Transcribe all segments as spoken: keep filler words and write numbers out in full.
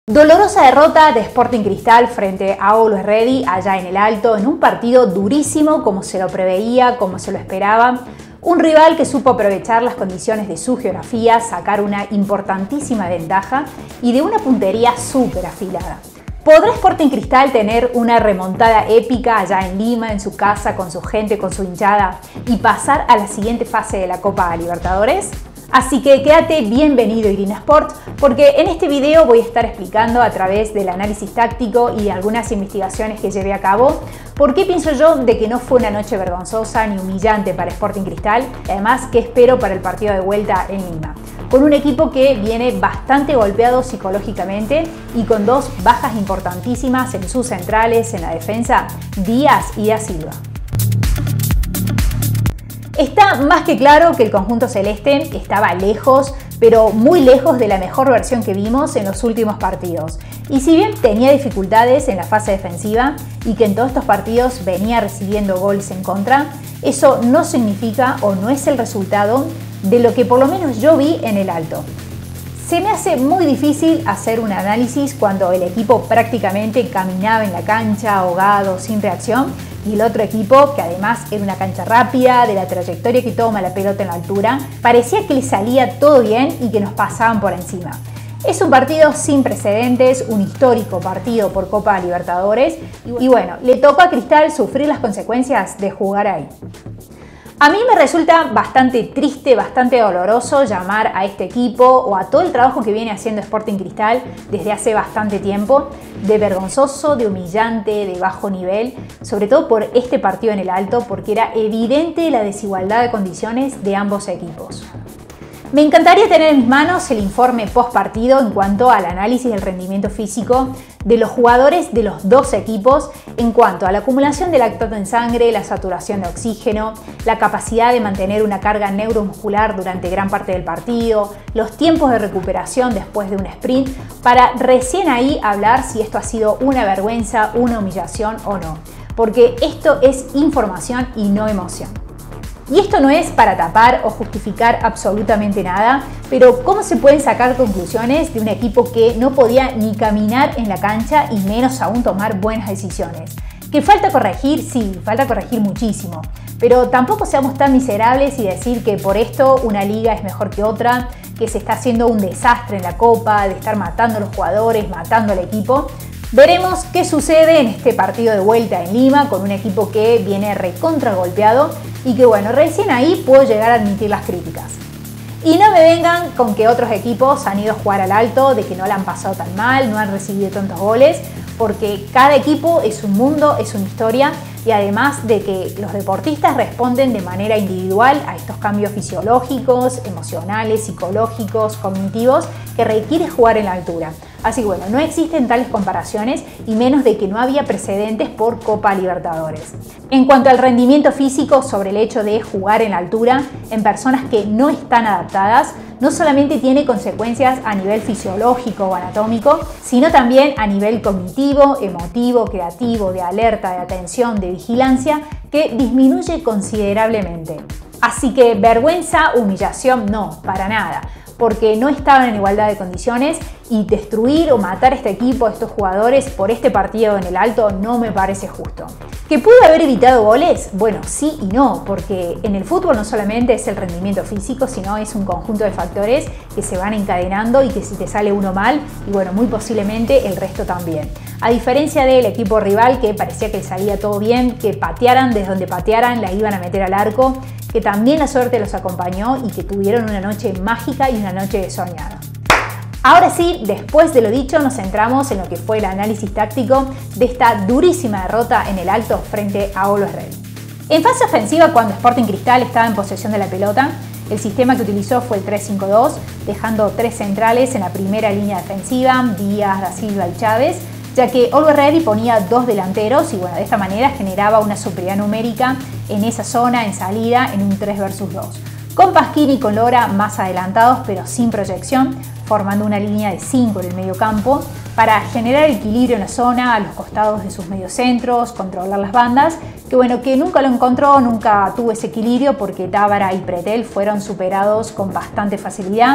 Dolorosa derrota de Sporting Cristal frente a Always Ready allá en el Alto, en un partido durísimo como se lo preveía, como se lo esperaba. Un rival que supo aprovechar las condiciones de su geografía, sacar una importantísima ventaja y de una puntería súper afilada. ¿Podrá Sporting Cristal tener una remontada épica allá en Lima, en su casa, con su gente, con su hinchada y pasar a la siguiente fase de la Copa Libertadores? Así que quédate bienvenido Irina Sport, porque en este video voy a estar explicando a través del análisis táctico y algunas investigaciones que llevé a cabo por qué pienso yo de que no fue una noche vergonzosa ni humillante para Sporting Cristal, además qué espero para el partido de vuelta en Lima, con un equipo que viene bastante golpeado psicológicamente y con dos bajas importantísimas en sus centrales, en la defensa, Díaz y Da Silva. Está más que claro que el conjunto celeste estaba lejos, pero muy lejos de la mejor versión que vimos en los últimos partidos. Y si bien tenía dificultades en la fase defensiva y que en todos estos partidos venía recibiendo goles en contra, eso no significa o no es el resultado de lo que por lo menos yo vi en el Alto. Se me hace muy difícil hacer un análisis cuando el equipo prácticamente caminaba en la cancha ahogado, sin reacción, y el otro equipo, que además era una cancha rápida, de la trayectoria que toma la pelota en la altura, parecía que le salía todo bien y que nos pasaban por encima. Es un partido sin precedentes, un histórico partido por Copa Libertadores, y bueno, le tocó a Cristal sufrir las consecuencias de jugar ahí. A mí me resulta bastante triste, bastante doloroso llamar a este equipo o a todo el trabajo que viene haciendo Sporting Cristal desde hace bastante tiempo de vergonzoso, de humillante, de bajo nivel, sobre todo por este partido en el Alto, porque era evidente la desigualdad de condiciones de ambos equipos. Me encantaría tener en mis manos el informe post partido en cuanto al análisis del rendimiento físico de los jugadores de los dos equipos en cuanto a la acumulación de lactato en sangre, la saturación de oxígeno, la capacidad de mantener una carga neuromuscular durante gran parte del partido, los tiempos de recuperación después de un sprint, para recién ahí hablar si esto ha sido una vergüenza, una humillación o no, porque esto es información y no emoción. Y esto no es para tapar o justificar absolutamente nada, pero ¿cómo se pueden sacar conclusiones de un equipo que no podía ni caminar en la cancha y menos aún tomar buenas decisiones? ¿Que falta corregir? Sí, falta corregir muchísimo, pero tampoco seamos tan miserables y decir que por esto una liga es mejor que otra, que se está haciendo un desastre en la Copa, de estar matando a los jugadores, matando al equipo. Veremos qué sucede en este partido de vuelta en Lima con un equipo que viene recontra golpeado y que bueno, recién ahí puedo llegar a admitir las críticas. Y no me vengan con que otros equipos han ido a jugar al Alto, de que no la han pasado tan mal, no han recibido tantos goles, porque cada equipo es un mundo, es una historia y además de que los deportistas responden de manera individual a estos cambios fisiológicos, emocionales, psicológicos, cognitivos que requiere jugar en la altura. Así que bueno, no existen tales comparaciones y menos de que no había precedentes por Copa Libertadores. En cuanto al rendimiento físico sobre el hecho de jugar en la altura en personas que no están adaptadas, no solamente tiene consecuencias a nivel fisiológico o anatómico, sino también a nivel cognitivo, emotivo, creativo, de alerta, de atención, de vigilancia, que disminuye considerablemente. Así que vergüenza, humillación, no, para nada, porque no estaban en igualdad de condiciones y destruir o matar a este equipo, a estos jugadores por este partido en el Alto no me parece justo. ¿Que pudo haber evitado goles? Bueno, sí y no, porque en el fútbol no solamente es el rendimiento físico, sino es un conjunto de factores que se van encadenando y que si te sale uno mal, y bueno, muy posiblemente el resto también. A diferencia del equipo rival que parecía que le salía todo bien, que patearan desde donde patearan, la iban a meter al arco, que también la suerte los acompañó y que tuvieron una noche mágica y una noche soñada. Ahora sí, después de lo dicho, nos centramos en lo que fue el análisis táctico de esta durísima derrota en el Alto frente a Always Ready. En fase ofensiva, cuando Sporting Cristal estaba en posesión de la pelota, el sistema que utilizó fue el tres cinco dos, dejando tres centrales en la primera línea defensiva, Díaz, Da Silva y Chávez, ya que Always Ready ponía dos delanteros y bueno, de esta manera generaba una superioridad numérica en esa zona, en salida, en un tres versus dos. Con Pasquini y con Lora más adelantados, pero sin proyección, formando una línea de cinco en el medio campo para generar equilibrio en la zona, a los costados de sus mediocentros, controlar las bandas, que bueno, que nunca lo encontró, nunca tuvo ese equilibrio porque Tábara y Pretel fueron superados con bastante facilidad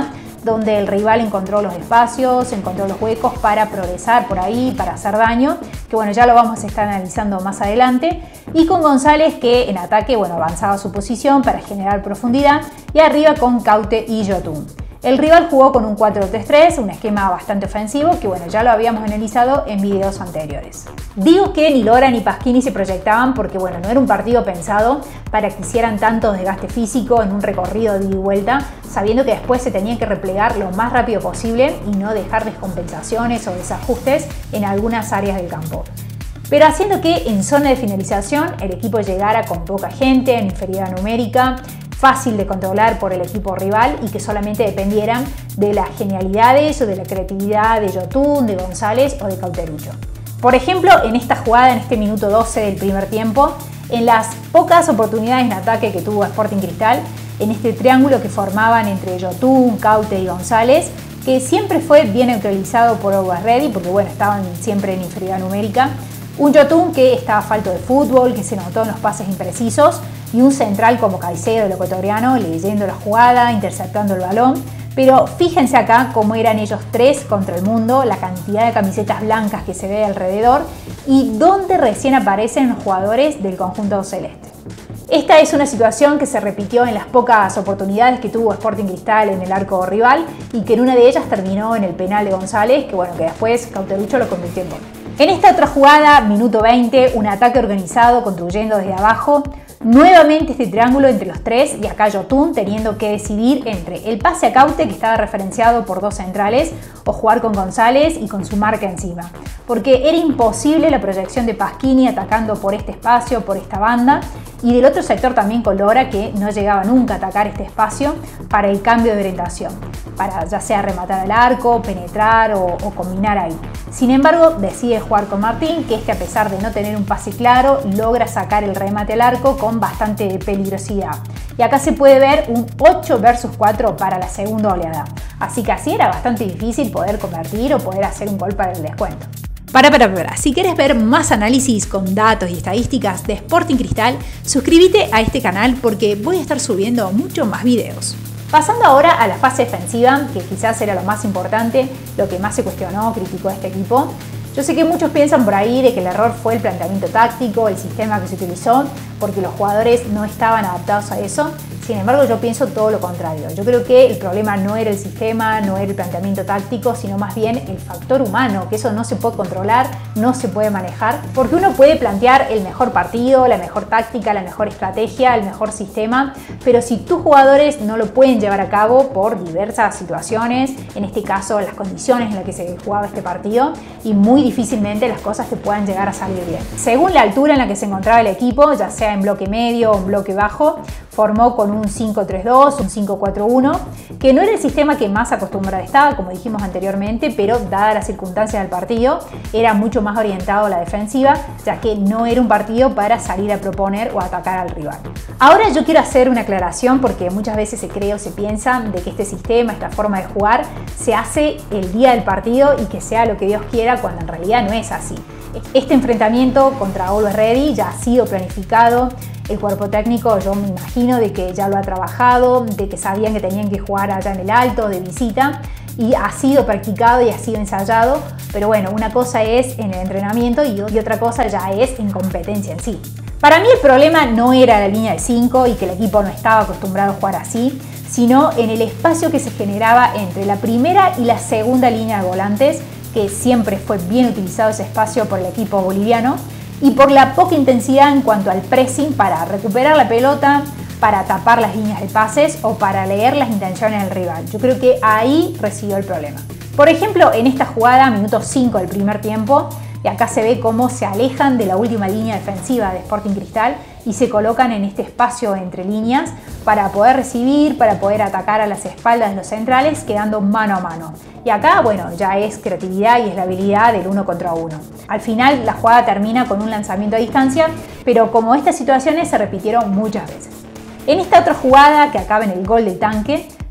donde el rival encontró los espacios, encontró los huecos para progresar por ahí, para hacer daño, que bueno, ya lo vamos a estar analizando más adelante, y con González que en ataque, bueno, avanzaba su posición para generar profundidad, y arriba con Caute y Yotun. El rival jugó con un cuatro tres tres, un esquema bastante ofensivo que bueno, ya lo habíamos analizado en videos anteriores. Digo que ni Lora ni Pasquini se proyectaban porque bueno, no era un partido pensado para que hicieran tanto desgaste físico en un recorrido de ida y vuelta, sabiendo que después se tenían que replegar lo más rápido posible y no dejar descompensaciones o desajustes en algunas áreas del campo. Pero haciendo que en zona de finalización el equipo llegara con poca gente, en inferioridad numérica, fácil de controlar por el equipo rival y que solamente dependieran de las genialidades o de la creatividad de Yotun, de González o de Cauterucho. Por ejemplo, en esta jugada, en este minuto doce del primer tiempo, en las pocas oportunidades en ataque que tuvo Sporting Cristal, en este triángulo que formaban entre Yotun, Caute y González, que siempre fue bien neutralizado por Always Ready, porque bueno, estaban siempre en inferioridad numérica, un Yotun que estaba falto de fútbol, que se notó en los pases imprecisos, y un central como Caicedo, el ecuatoriano, leyendo la jugada, interceptando el balón. Pero fíjense acá cómo eran ellos tres contra el mundo, la cantidad de camisetas blancas que se ve alrededor y dónde recién aparecen los jugadores del conjunto celeste. Esta es una situación que se repitió en las pocas oportunidades que tuvo Sporting Cristal en el arco rival y que en una de ellas terminó en el penal de González, que bueno, que después Cauterucho lo convirtió en gol. En esta otra jugada, minuto veinte, un ataque organizado construyendo desde abajo. Nuevamente este triángulo entre los tres y acá Yotun teniendo que decidir entre el pase a Caute, que estaba referenciado por dos centrales, o jugar con González y con su marca encima. Porque era imposible la proyección de Pasquini atacando por este espacio, por esta banda, y del otro sector también con Lora, que no llegaba nunca a atacar este espacio para el cambio de orientación, para ya sea rematar al arco, penetrar o, o combinar ahí. Sin embargo, decide jugar con Martín, que este a pesar de no tener un pase claro, logra sacar el remate al arco con bastante peligrosidad. Y acá se puede ver un ocho versus cuatro para la segunda oleada. Así que así era bastante difícil poder convertir o poder hacer un gol para el descuento. Para, para, para, si quieres ver más análisis con datos y estadísticas de Sporting Cristal, suscríbete a este canal porque voy a estar subiendo muchos más videos. Pasando ahora a la fase defensiva, que quizás era lo más importante, lo que más se cuestionó, criticó a este equipo. Yo sé que muchos piensan por ahí de que el error fue el planteamiento táctico, el sistema que se utilizó, porque los jugadores no estaban adaptados a eso. Sin embargo, yo pienso todo lo contrario. Yo creo que el problema no era el sistema, no era el planteamiento táctico, sino más bien el factor humano, que eso no se puede controlar, no se puede manejar, porque uno puede plantear el mejor partido, la mejor táctica, la mejor estrategia, el mejor sistema, pero si tus jugadores no lo pueden llevar a cabo por diversas situaciones, en este caso las condiciones en las que se jugaba este partido, y muy difícilmente las cosas te puedan llegar a salir bien. Según la altura en la que se encontraba el equipo, ya sea en bloque medio o en bloque bajo, formó con un cinco tres dos, un cinco cuatro uno, que no era el sistema que más acostumbrado estaba, como dijimos anteriormente, pero dadas las circunstancias del partido, era mucho más orientado a la defensiva, ya que no era un partido para salir a proponer o atacar al rival. Ahora yo quiero hacer una aclaración porque muchas veces se cree o se piensa de que este sistema, esta forma de jugar, se hace el día del partido y que sea lo que Dios quiera, cuando en realidad no es así. Este enfrentamiento contra Always Ready ya ha sido planificado. El cuerpo técnico, yo me imagino de que ya lo ha trabajado, de que sabían que tenían que jugar allá en el Alto de visita y ha sido practicado y ha sido ensayado, pero bueno, una cosa es en el entrenamiento y otra cosa ya es en competencia en sí. Para mí el problema no era la línea de cinco y que el equipo no estaba acostumbrado a jugar así, sino en el espacio que se generaba entre la primera y la segunda línea de volantes, que siempre fue bien utilizado ese espacio por el equipo boliviano, y por la poca intensidad en cuanto al pressing para recuperar la pelota, para tapar las líneas de pases o para leer las intenciones del rival. Yo creo que ahí residió el problema. Por ejemplo, en esta jugada, minuto cinco del primer tiempo, y acá se ve cómo se alejan de la última línea defensiva de Sporting Cristal y se colocan en este espacio entre líneas para poder recibir, para poder atacar a las espaldas de los centrales, quedando mano a mano. Y acá, bueno, ya es creatividad y es la habilidad del uno contra uno. Al final la jugada termina con un lanzamiento a distancia, pero como estas situaciones se repitieron muchas veces. En esta otra jugada que acaba en el gol del tanque,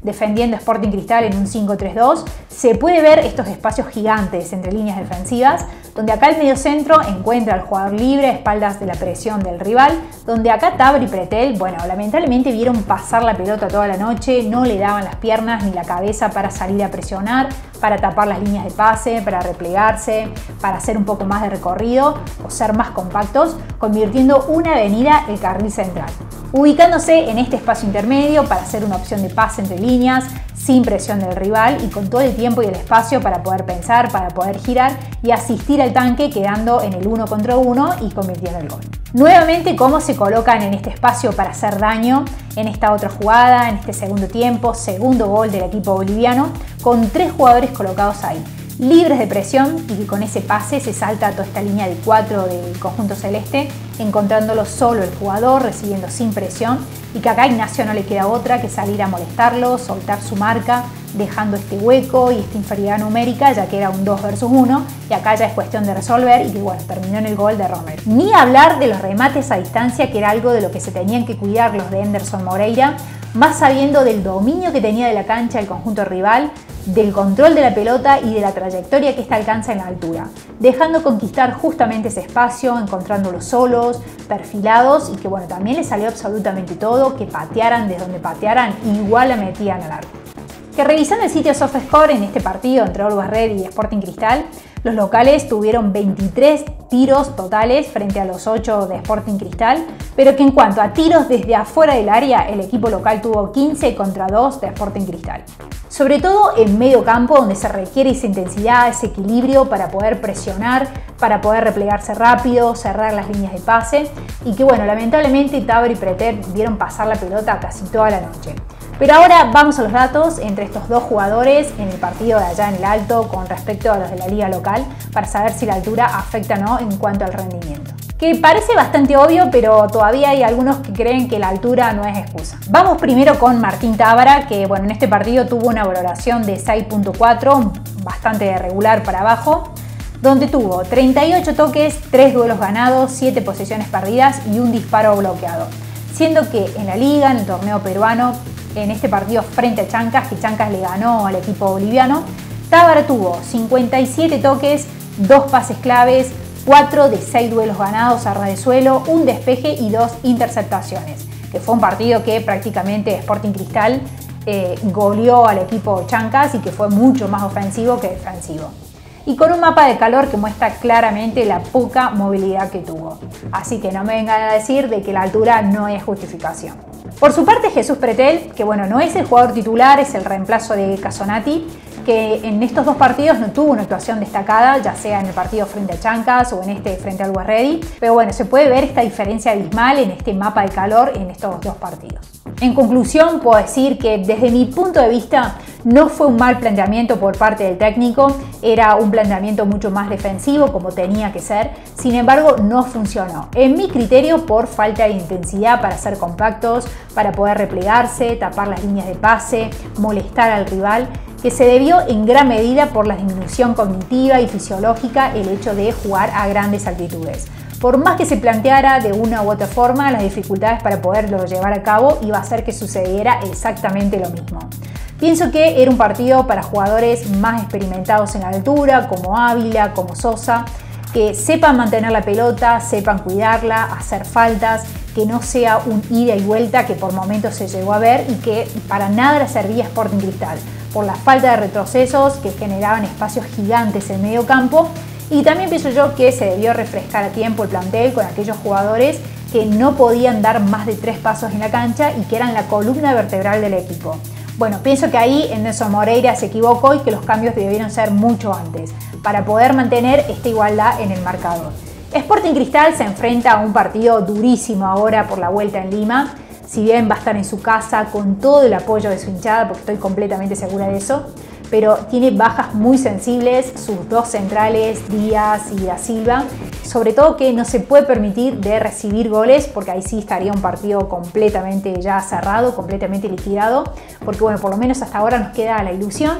defendiendo Sporting Cristal en un cinco tres dos, se puede ver estos espacios gigantes entre líneas defensivas, donde acá el mediocentro encuentra al jugador libre a espaldas de la presión del rival, donde acá Tábara y Pretel, bueno, lamentablemente vieron pasar la pelota toda la noche, no le daban las piernas ni la cabeza para salir a presionar, para tapar las líneas de pase, para replegarse, para hacer un poco más de recorrido o ser más compactos, convirtiendo una avenida el carril central, ubicándose en este espacio intermedio para hacer una opción de pase entre líneas, sin presión del rival y con todo el tiempo y el espacio para poder pensar, para poder girar y asistir al tanque, quedando en el uno contra uno y convirtiendo el gol. Nuevamente, cómo se colocan en este espacio para hacer daño en esta otra jugada, en este segundo tiempo, segundo gol del equipo boliviano, con tres jugadores colocados ahí, libres de presión, y que con ese pase se salta toda esta línea de cuatro del conjunto celeste, encontrándolo solo el jugador, recibiendo sin presión, y que acá a Ignacio no le queda otra que salir a molestarlo, soltar su marca, dejando este hueco y esta inferioridad numérica, ya que era un dos versus uno, y acá ya es cuestión de resolver, y que bueno, terminó en el gol de Romero. Ni hablar de los remates a distancia, que era algo de lo que se tenían que cuidar los de Henderson Moreira, más sabiendo del dominio que tenía de la cancha el conjunto rival, del control de la pelota y de la trayectoria que ésta alcanza en la altura, dejando conquistar justamente ese espacio, encontrándolos solos, perfilados, y que bueno, también les salió absolutamente todo, que patearan desde donde patearan, igual la metían al arco. Que revisando el sitio SofaScore en este partido entre Always Ready y Sporting Cristal, los locales tuvieron veintitrés tiros totales frente a los ocho de Sporting Cristal, pero que en cuanto a tiros desde afuera del área, el equipo local tuvo quince contra dos de Sporting Cristal. Sobre todo en medio campo, donde se requiere esa intensidad, ese equilibrio para poder presionar, para poder replegarse rápido, cerrar las líneas de pase, y que bueno, lamentablemente Tábara y Pretel vieron pasar la pelota casi toda la noche. Pero ahora vamos a los datos entre estos dos jugadores en el partido de allá en el Alto con respecto a los de la liga local, para saber si la altura afecta o no en cuanto al rendimiento. Que parece bastante obvio, pero todavía hay algunos que creen que la altura no es excusa. Vamos primero con Martín Tábara, que bueno, en este partido tuvo una valoración de seis punto cuatro, bastante regular para abajo, donde tuvo treinta y ocho toques, tres duelos ganados, siete posesiones perdidas y un disparo bloqueado. Siendo que en la liga, en el torneo peruano, en este partido frente a Chancas, que Chancas le ganó al equipo boliviano, Tábara tuvo cincuenta y siete toques, dos pases claves, cuatro de seis duelos ganados a ras de suelo, un despeje y dos interceptaciones, que fue un partido que prácticamente Sporting Cristal eh, goleó al equipo Chancas y que fue mucho más ofensivo que defensivo. Y con un mapa de calor que muestra claramente la poca movilidad que tuvo. Así que no me vengan a decir de que la altura no es justificación. Por su parte, Jesús Pretel, que bueno, no es el jugador titular, es el reemplazo de Casonati, que en estos dos partidos no tuvo una actuación destacada, ya sea en el partido frente a Chancas o en este frente al Always Ready, pero bueno, se puede ver esta diferencia abismal en este mapa de calor en estos dos partidos. En conclusión, puedo decir que desde mi punto de vista no fue un mal planteamiento por parte del técnico, era un planteamiento mucho más defensivo como tenía que ser, sin embargo no funcionó. En mi criterio, por falta de intensidad para ser compactos, para poder replegarse, tapar las líneas de pase, molestar al rival, que se debió en gran medida por la disminución cognitiva y fisiológica el hecho de jugar a grandes altitudes. Por más que se planteara de una u otra forma, las dificultades para poderlo llevar a cabo iba a hacer que sucediera exactamente lo mismo. Pienso que era un partido para jugadores más experimentados en la altura, como Ávila, como Sosa, que sepan mantener la pelota, sepan cuidarla, hacer faltas, que no sea un ida y vuelta que por momentos se llegó a ver y que para nada le servía a Sporting Cristal, por la falta de retrocesos que generaban espacios gigantes en medio campo. Y también pienso yo que se debió refrescar a tiempo el plantel con aquellos jugadores que no podían dar más de tres pasos en la cancha y que eran la columna vertebral del equipo. Bueno, pienso que ahí Henderson Moreira se equivocó y que los cambios debieron ser mucho antes, para poder mantener esta igualdad en el marcador. Sporting Cristal se enfrenta a un partido durísimo ahora por la vuelta en Lima, si bien va a estar en su casa con todo el apoyo de su hinchada, porque estoy completamente segura de eso, pero tiene bajas muy sensibles, sus dos centrales, Díaz y Da Silva, sobre todo que no se puede permitir de recibir goles, porque ahí sí estaría un partido completamente ya cerrado, completamente liquidado, porque bueno, por lo menos hasta ahora nos queda la ilusión.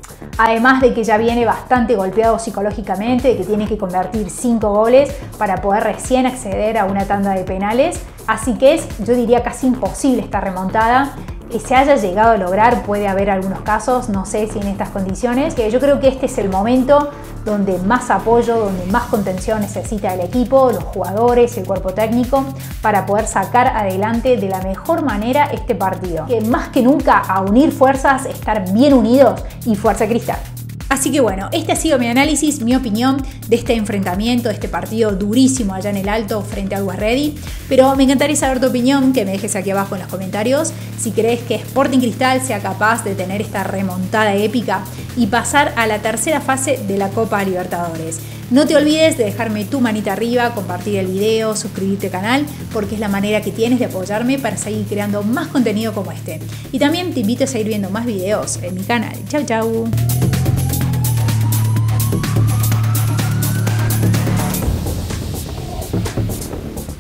Además de que ya viene bastante golpeado psicológicamente, de que tiene que convertir cinco goles para poder recién acceder a una tanda de penales. Así que es, yo diría, casi imposible esta remontada, se haya llegado a lograr. Puede haber algunos casos, no sé si en estas condiciones, que yo creo que este es el momento donde más apoyo, donde más contención necesita el equipo, los jugadores, el cuerpo técnico, para poder sacar adelante de la mejor manera este partido. Que más que nunca a unir fuerzas, estar bien unidos y fuerza cristal. Así que bueno, este ha sido mi análisis, mi opinión de este enfrentamiento, de este partido durísimo allá en el Alto frente a Always Ready. Pero me encantaría saber tu opinión, que me dejes aquí abajo en los comentarios si crees que Sporting Cristal sea capaz de tener esta remontada épica y pasar a la tercera fase de la Copa Libertadores. No te olvides de dejarme tu manita arriba, compartir el video, suscribirte al canal, porque es la manera que tienes de apoyarme para seguir creando más contenido como este. Y también te invito a seguir viendo más videos en mi canal. Chau, chau.